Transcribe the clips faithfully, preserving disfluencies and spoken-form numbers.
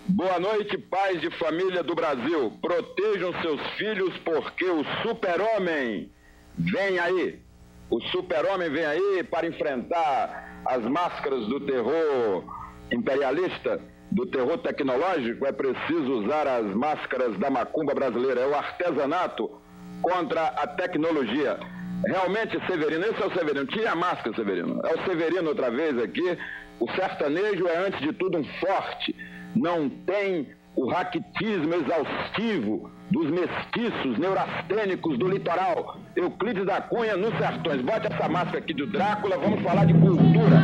Boa noite, pais de família do Brasil. Protejam seus filhos porque o super-homem vem aí. O super-homem vem aí para enfrentar as máscaras do terror imperialista, do terror tecnológico. É preciso usar as máscaras da macumba brasileira. É o artesanato contra a tecnologia. Realmente, Severino, esse é o Severino. Tire a máscara, Severino. É o Severino outra vez aqui. O sertanejo é, antes de tudo, um forte. Não tem o raquitismo exaustivo dos mestiços neurastênicos do litoral. Euclides da Cunha nos sertões. Bote essa máscara aqui do Drácula, vamos falar de cultura.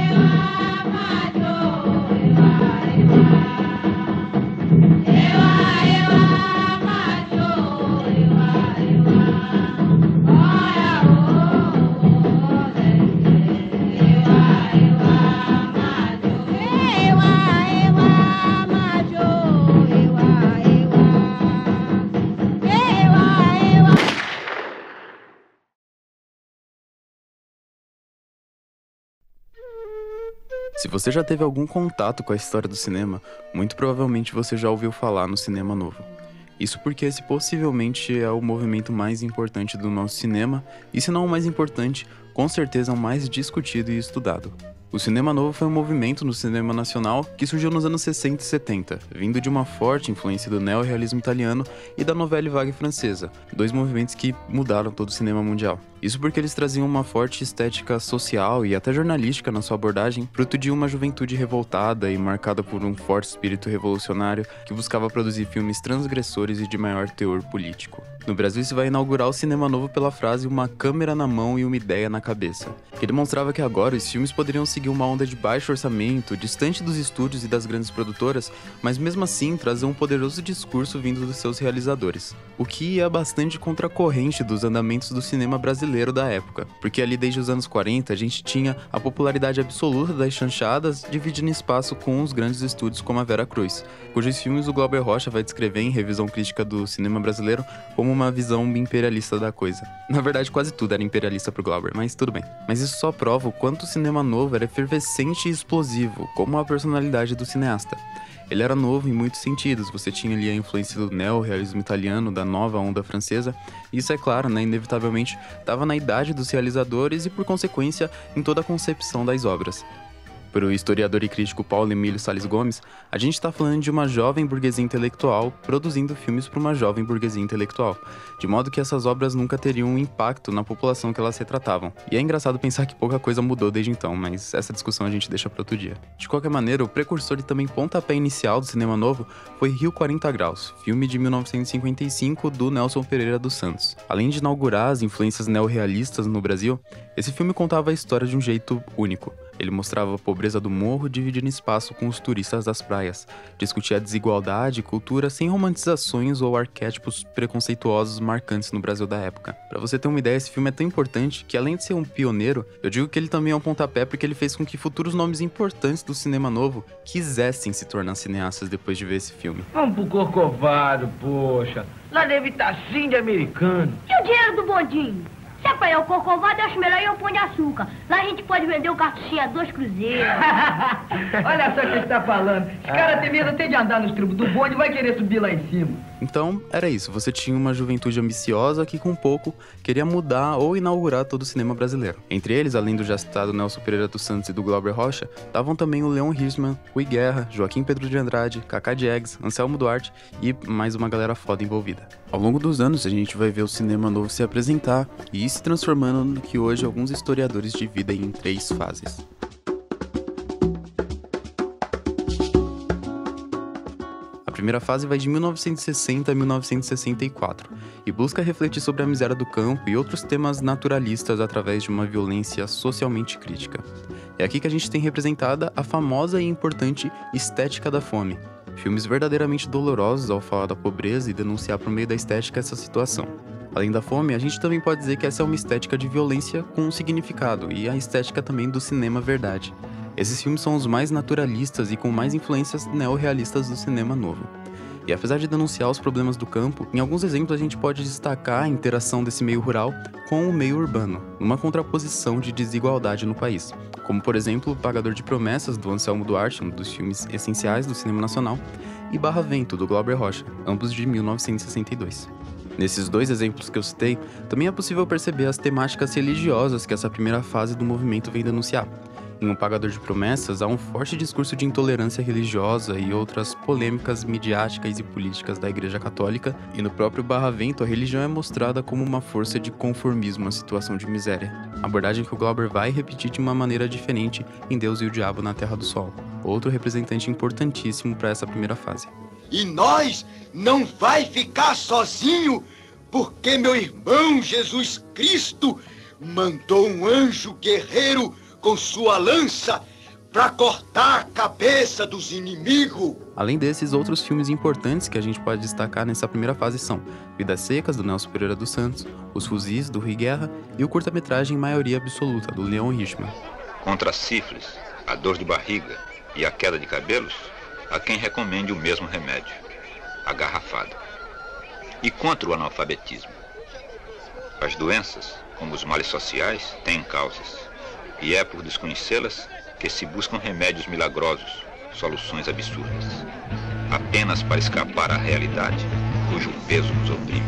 Se você já teve algum contato com a história do cinema, muito provavelmente você já ouviu falar no Cinema Novo. Isso porque esse possivelmente é o movimento mais importante do nosso cinema, e se não o mais importante, com certeza é o mais discutido e estudado. O Cinema Novo foi um movimento no cinema nacional que surgiu nos anos sessenta e setenta, vindo de uma forte influência do neorrealismo italiano e da Nouvelle Vague francesa, dois movimentos que mudaram todo o cinema mundial. Isso porque eles traziam uma forte estética social e até jornalística na sua abordagem, fruto de uma juventude revoltada e marcada por um forte espírito revolucionário que buscava produzir filmes transgressores e de maior teor político. No Brasil, isso vai inaugurar o Cinema Novo pela frase "uma câmera na mão e uma ideia na cabeça", que demonstrava que agora os filmes poderiam seguir uma onda de baixo orçamento, distante dos estúdios e das grandes produtoras, mas mesmo assim trazer um poderoso discurso vindo dos seus realizadores, o que é bastante contracorrente dos andamentos do cinema brasileiro da época, porque ali desde os anos quarenta a gente tinha a popularidade absoluta das chanchadas dividindo espaço com os grandes estúdios como a Vera Cruz, cujos filmes o Glauber Rocha vai descrever em Revisão Crítica do Cinema Brasileiro como uma visão imperialista da coisa. Na verdade, quase tudo era imperialista pro Glauber, mas tudo bem. Mas isso só prova o quanto o cinema novo era efervescente e explosivo, como a personalidade do cineasta. Ele era novo em muitos sentidos, você tinha ali a influência do neorrealismo italiano, da nova onda francesa, e isso é claro, né, inevitavelmente estava na idade dos realizadores e, por consequência, em toda a concepção das obras. Para o historiador e crítico Paulo Emílio Salles Gomes, a gente está falando de uma jovem burguesia intelectual produzindo filmes para uma jovem burguesia intelectual, de modo que essas obras nunca teriam um impacto na população que elas retratavam. E é engraçado pensar que pouca coisa mudou desde então, mas essa discussão a gente deixa para outro dia. De qualquer maneira, o precursor e também pontapé inicial do cinema novo foi Rio quarenta graus, filme de mil novecentos e cinquenta e cinco do Nelson Pereira dos Santos. Além de inaugurar as influências neorrealistas no Brasil, esse filme contava a história de um jeito único. Ele mostrava a pobreza do morro dividindo espaço com os turistas das praias, discutia a desigualdade e cultura sem romantizações ou arquétipos preconceituosos marcantes no Brasil da época. Pra você ter uma ideia, esse filme é tão importante que, além de ser um pioneiro, eu digo que ele também é um pontapé porque ele fez com que futuros nomes importantes do cinema novo quisessem se tornar cineastas depois de ver esse filme. Vamos pro Corcovado, poxa. Lá deve estar sim de americano. E o dinheiro do bondinho? Se é pra ir ao Corcovado, eu acho melhor ir ao Pão de Açúcar. Lá a gente pode vender o cartuchinho a dois cruzeiros. Olha só o que você tá falando. Esse cara tem medo até de andar nos tribos do bonde e vai querer subir lá em cima. Então, era isso. Você tinha uma juventude ambiciosa que, com pouco, queria mudar ou inaugurar todo o cinema brasileiro. Entre eles, além do já citado Nelson Pereira dos Santos e do Glauber Rocha, estavam também o Leon Hirschman, Rui Guerra, Joaquim Pedro de Andrade, Cacá Diegues, Anselmo Duarte e mais uma galera foda envolvida. Ao longo dos anos, a gente vai ver o cinema novo se apresentar e ir se transformando no que hoje alguns historiadores dividem em três fases. A primeira fase vai de mil novecentos e sessenta a mil novecentos e sessenta e quatro e busca refletir sobre a miséria do campo e outros temas naturalistas através de uma violência socialmente crítica. É aqui que a gente tem representada a famosa e importante estética da fome, filmes verdadeiramente dolorosos ao falar da pobreza e denunciar por meio da estética essa situação. Além da fome, a gente também pode dizer que essa é uma estética de violência com um significado, e a estética também do cinema verdade. Esses filmes são os mais naturalistas e com mais influências neorrealistas do cinema novo. E apesar de denunciar os problemas do campo, em alguns exemplos a gente pode destacar a interação desse meio rural com o meio urbano, numa contraposição de desigualdade no país, como por exemplo o Pagador de Promessas, do Anselmo Duarte, um dos filmes essenciais do cinema nacional, e Barra Vento, do Glauber Rocha, ambos de mil novecentos e sessenta e dois. Nesses dois exemplos que eu citei, também é possível perceber as temáticas religiosas que essa primeira fase do movimento vem denunciar. Em O Pagador de Promessas, há um forte discurso de intolerância religiosa e outras polêmicas midiáticas e políticas da Igreja Católica, e no próprio Barra Vento, a religião é mostrada como uma força de conformismo à situação de miséria. Abordagem que o Glauber vai repetir de uma maneira diferente em Deus e o Diabo na Terra do Sol, outro representante importantíssimo para essa primeira fase. E nós não vai ficar sozinho, porque meu irmão Jesus Cristo mandou um anjo guerreiro com sua lança para cortar a cabeça dos inimigos. Além desses, outros filmes importantes que a gente pode destacar nessa primeira fase são Vidas Secas, do Nelson Pereira dos Santos, Os Fuzis, do Rui Guerra, e o curta-metragem Maioria Absoluta, do Leon Hirschman. Contra a sífilis, a dor de barriga e a queda de cabelos, há quem recomende o mesmo remédio, a garrafada. E contra o analfabetismo. As doenças, como os males sociais, têm causas. E é por desconhecê-las que se buscam remédios milagrosos, soluções absurdas, apenas para escapar à realidade cujo peso nos oprime.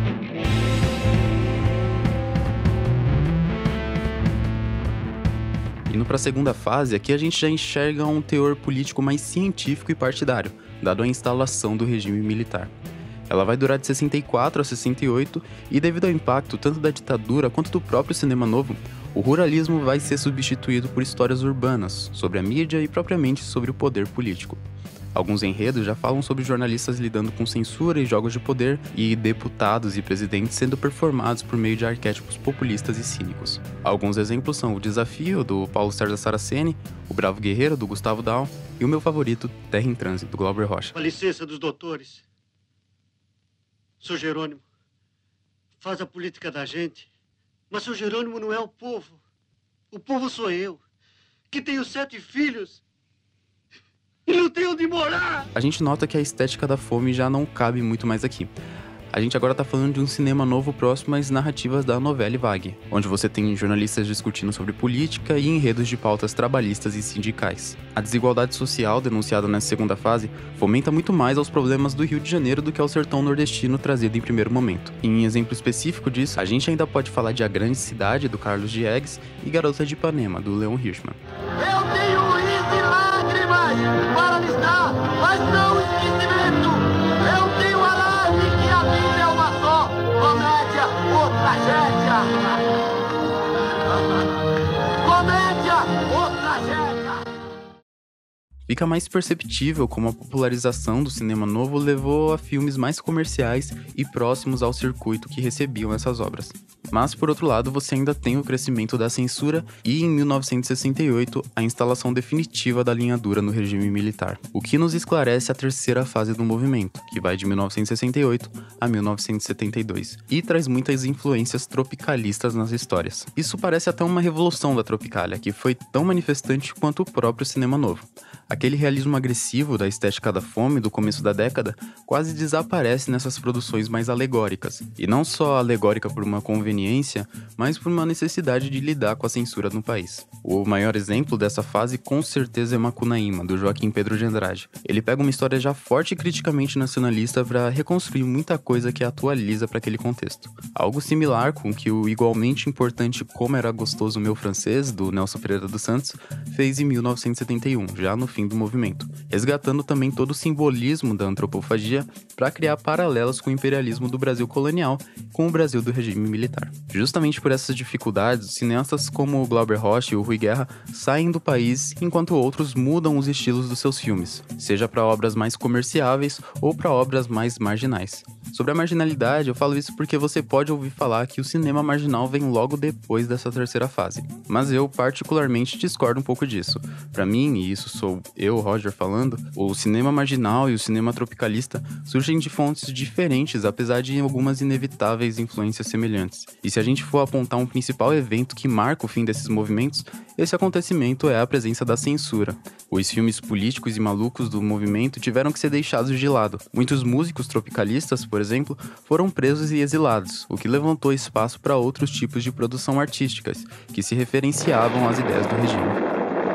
Indo para a segunda fase, aqui a gente já enxerga um teor político mais científico e partidário, dado a instalação do regime militar. Ela vai durar de sessenta e quatro a sessenta e oito e, devido ao impacto tanto da ditadura quanto do próprio cinema novo, o ruralismo vai ser substituído por histórias urbanas, sobre a mídia e propriamente sobre o poder político. Alguns enredos já falam sobre jornalistas lidando com censura e jogos de poder, e deputados e presidentes sendo performados por meio de arquétipos populistas e cínicos. Alguns exemplos são O Desafio, do Paulo César Saraceni, O Bravo Guerreiro, do Gustavo Dahl, e o meu favorito, Terra em Trânsito, do Glauber Rocha. Com a licença dos doutores, Sr. Jerônimo, faz a política da gente, mas Sr. Jerônimo não é o povo. O povo sou eu, que tenho sete filhos e não tenho onde morar. A gente nota que a estética da fome já não cabe muito mais aqui. A gente agora tá falando de um cinema novo próximo às narrativas da novela vague, onde você tem jornalistas discutindo sobre política e enredos de pautas trabalhistas e sindicais. A desigualdade social denunciada nessa segunda fase fomenta muito mais aos problemas do Rio de Janeiro do que ao sertão nordestino trazido em primeiro momento. Em exemplo específico disso, a gente ainda pode falar de A Grande Cidade, do Carlos Diegues, e Garota de Ipanema, do Leon Hirschman. Eu tenho riso e lágrimas para lhes dar, mas não esquecimento. Eu tenho a laje que a vida é uma só, comédia ou tragédia. Comédia ou tragédia. Fica mais perceptível como a popularização do cinema novo levou a filmes mais comerciais e próximos ao circuito que recebiam essas obras. Mas, por outro lado, você ainda tem o crescimento da censura e, em mil novecentos e sessenta e oito, a instalação definitiva da linha dura no regime militar, o que nos esclarece a terceira fase do movimento, que vai de mil novecentos e sessenta e oito a mil novecentos e setenta e dois, e traz muitas influências tropicalistas nas histórias. Isso parece até uma revolução da Tropicália, que foi tão manifestante quanto o próprio cinema novo. Aquele realismo agressivo da estética da fome do começo da década quase desaparece nessas produções mais alegóricas, e não só alegórica por uma conveniência, mas por uma necessidade de lidar com a censura no país. O maior exemplo dessa fase com certeza é Macunaíma, do Joaquim Pedro de Andrade. Ele pega uma história já forte e criticamente nacionalista para reconstruir muita coisa que atualiza para aquele contexto. Algo similar com que o igualmente importante Como Era Gostoso Meu Francês, do Nelson Pereira dos Santos, fez em mil novecentos e setenta e um, já no fim do movimento, resgatando também todo o simbolismo da antropofagia para criar paralelos com o imperialismo do Brasil colonial com o Brasil do regime militar. Justamente por essas dificuldades, cineastas como o Glauber Rocha e o Rui Guerra saem do país, enquanto outros mudam os estilos dos seus filmes, seja para obras mais comerciáveis ou para obras mais marginais. Sobre a marginalidade, eu falo isso porque você pode ouvir falar que o cinema marginal vem logo depois dessa terceira fase. Mas eu, particularmente, discordo um pouco disso. Pra mim, e isso sou eu, Roger, falando, o cinema marginal e o cinema tropicalista surgem de fontes diferentes, apesar de algumas inevitáveis influências semelhantes. E se a gente for apontar um principal evento que marca o fim desses movimentos, esse acontecimento é a presença da censura. Os filmes políticos e malucos do movimento tiveram que ser deixados de lado. Muitos músicos tropicalistas, por exemplo, foram presos e exilados, o que levantou espaço para outros tipos de produção artísticas, que se referenciavam às ideias do regime.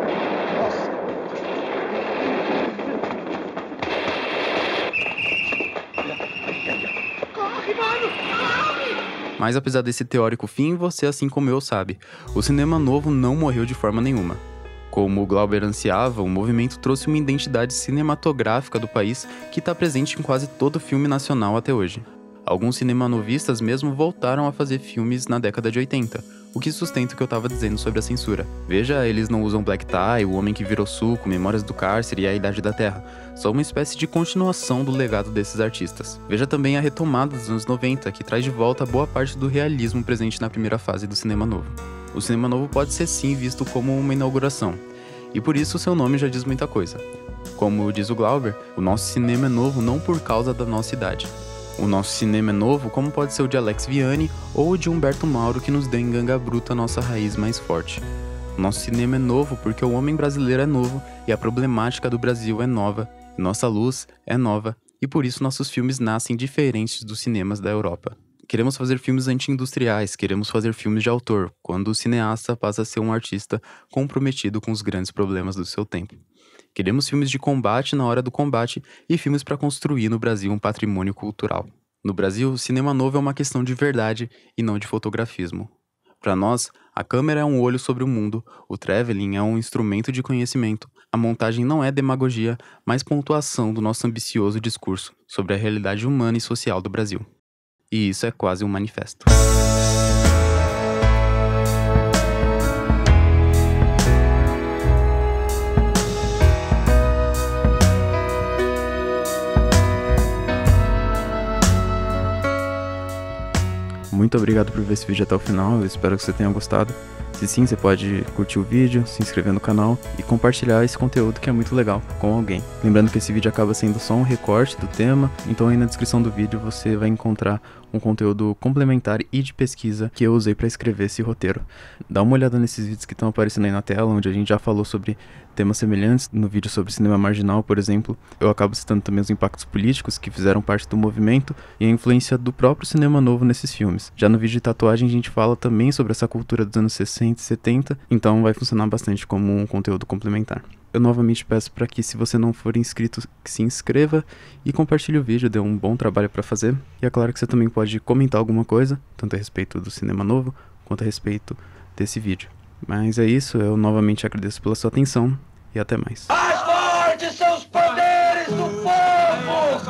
Mas apesar desse teórico fim, você, assim como eu, sabe, o cinema novo não morreu de forma nenhuma. Como o Glauber ansiava, o movimento trouxe uma identidade cinematográfica do país que está presente em quase todo filme nacional até hoje. Alguns cinemanovistas mesmo voltaram a fazer filmes na década de oitenta, o que sustenta o que eu estava dizendo sobre a censura. Veja, eles não usam Black Tie, O Homem que Virou Suco, Memórias do Cárcere e A Idade da Terra. São uma espécie de continuação do legado desses artistas. Veja também a retomada dos anos noventa, que traz de volta boa parte do realismo presente na primeira fase do cinema novo. O cinema novo pode ser sim visto como uma inauguração, e por isso o seu nome já diz muita coisa. Como diz o Glauber, o nosso cinema é novo não por causa da nossa idade. O nosso cinema é novo como pode ser o de Alex Vianney ou o de Humberto Mauro, que nos deu em Ganga Bruta a nossa raiz mais forte. O nosso cinema é novo porque o homem brasileiro é novo e a problemática do Brasil é nova, e nossa luz é nova, e por isso nossos filmes nascem diferentes dos cinemas da Europa. Queremos fazer filmes anti-industriais, queremos fazer filmes de autor, quando o cineasta passa a ser um artista comprometido com os grandes problemas do seu tempo. Queremos filmes de combate na hora do combate e filmes para construir no Brasil um patrimônio cultural. No Brasil, o cinema novo é uma questão de verdade e não de fotografismo. Para nós, a câmera é um olho sobre o mundo, o traveling é um instrumento de conhecimento, a montagem não é demagogia, mas pontuação do nosso ambicioso discurso sobre a realidade humana e social do Brasil. E isso é quase um manifesto. Muito obrigado por ver esse vídeo até o final, eu espero que você tenha gostado. Se sim, você pode curtir o vídeo, se inscrever no canal e compartilhar esse conteúdo que é muito legal com alguém. Lembrando que esse vídeo acaba sendo só um recorte do tema, então aí na descrição do vídeo você vai encontrar um conteúdo complementar e de pesquisa que eu usei para escrever esse roteiro. Dá uma olhada nesses vídeos que estão aparecendo aí na tela, onde a gente já falou sobre temas semelhantes. No vídeo sobre cinema marginal, por exemplo, eu acabo citando também os impactos políticos que fizeram parte do movimento e a influência do próprio cinema novo nesses filmes. Já no vídeo de tatuagem a gente fala também sobre essa cultura dos anos sessenta e setenta, então vai funcionar bastante como um conteúdo complementar. Eu novamente peço para que, se você não for inscrito, que se inscreva e compartilhe o vídeo, deu um bom trabalho para fazer. E é claro que você também pode comentar alguma coisa, tanto a respeito do cinema novo, quanto a respeito desse vídeo. Mas é isso, eu novamente agradeço pela sua atenção e até mais.